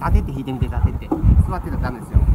当てて引いてみて、当てて。座ってたらダメですよ。